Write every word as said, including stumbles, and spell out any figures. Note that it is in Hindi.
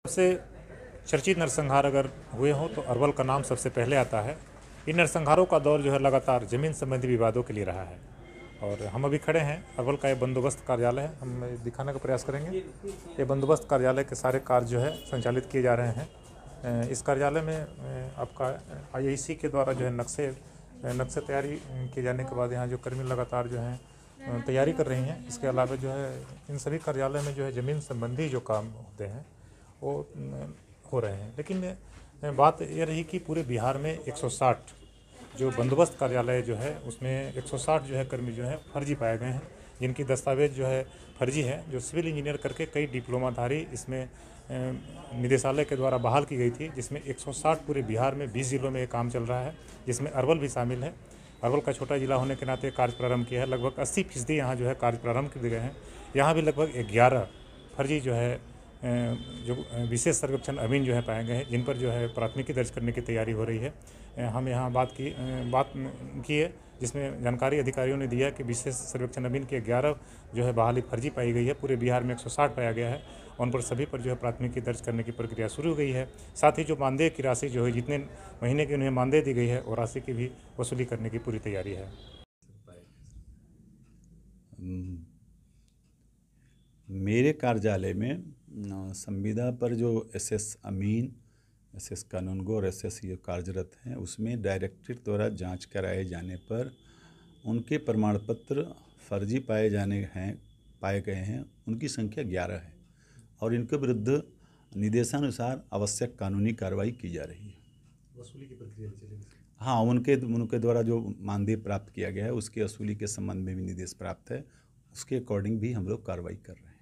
सबसे चर्चित नरसंहार अगर हुए हों तो अरवल का नाम सबसे पहले आता है। इन नरसंहारों का दौर जो है लगातार जमीन संबंधी विवादों के लिए रहा है और हम अभी खड़े हैं अरवल का ये बंदोबस्त कार्यालय है। हम दिखाने का प्रयास करेंगे। ये बंदोबस्त कार्यालय के सारे कार्य जो है संचालित किए जा रहे हैं। इस कार्यालय में आपका आई आई सी के द्वारा जो है नक्शे नक्शे तैयारी किए जाने के बाद यहाँ जो कर्मी लगातार जो हैं तैयारी कर रही हैं। इसके अलावा जो है इन सभी कार्यालय में जो है ज़मीन संबंधी जो काम होते हैं वो हो रहे हैं। लेकिन बात ये रही कि पूरे बिहार में एक सौ साठ जो बंदोबस्त कार्यालय जो है उसमें एक सौ साठ जो है कर्मी जो है फर्जी पाए गए हैं, जिनकी दस्तावेज जो है फर्जी है। जो सिविल इंजीनियर करके कई डिप्लोमाधारी इसमें निदेशालय के द्वारा बहाल की गई थी, जिसमें एक सौ साठ पूरे बिहार में बीस जिलों में ये काम चल रहा है, जिसमें अरवल भी शामिल है। अरवल का छोटा जिला होने के नाते कार्य प्रारंभ किया है। लगभग अस्सी फीसदी यहाँ जो है कार्य प्रारंभ कर दिए गए हैं। यहाँ भी लगभग ग्यारह फर्जी जो है जो विशेष सर्वेक्षण अमीन जो है पाए गए हैं, जिन पर जो है प्राथमिकी दर्ज करने की तैयारी हो रही है। हम यहाँ बात की बात की है जिसमें जानकारी अधिकारियों ने दिया कि विशेष सर्वेक्षण अमीन के ग्यारह जो है बहाली फर्जी पाई गई है। पूरे बिहार में एक सौ साठ पाया गया है। उन पर सभी पर जो है प्राथमिकी दर्ज करने की प्रक्रिया शुरू हो गई है। साथ ही जो मानदेय की राशि जो है जितने महीने की उन्हें मानदेय दी गई है वो राशि की भी वसूली करने की पूरी तैयारी है। मेरे कार्यालय में संविदा पर जो एस एस अमीन, एस एस कानूनगो और एस एस ये कार्यरत हैं, उसमें डायरेक्टरेट द्वारा जांच कराए जाने पर उनके प्रमाण पत्र फर्जी पाए जाने हैं पाए गए हैं। उनकी संख्या ग्यारह है और इनके विरुद्ध निर्देशानुसार आवश्यक कानूनी कार्रवाई की जा रही है। वसूली की प्रक्रिया चलेगी। हाँ, उनके उनके द्वारा जो मानदेय प्राप्त किया गया है उसके वसूली के संबंध में भी निर्देश प्राप्त है। उसके अकॉर्डिंग भी हम लोग कार्रवाई कर रहे हैं।